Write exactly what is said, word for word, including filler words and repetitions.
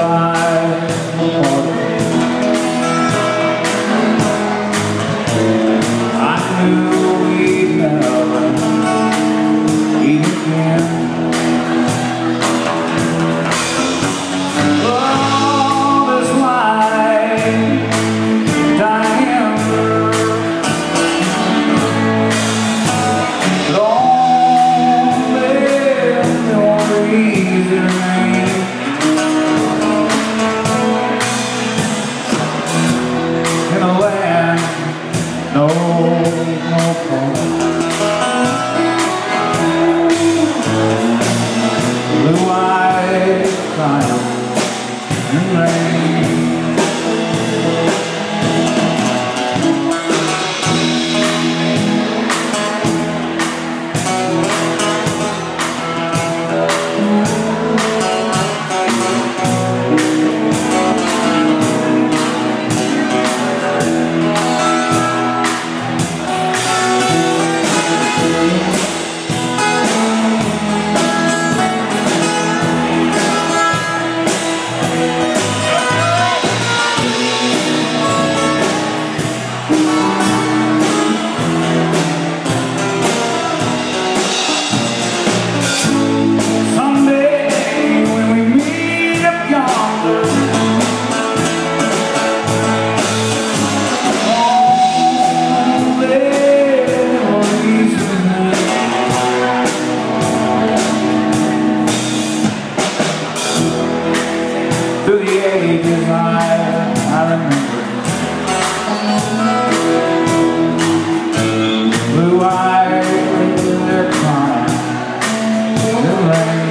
by the water. I knew we'd never meet again. Love is like dying, lonely, no reason. No, no problem. Blue eyes crying in rain. Through the ages I, I remember blue eyes, they're crying in the rain.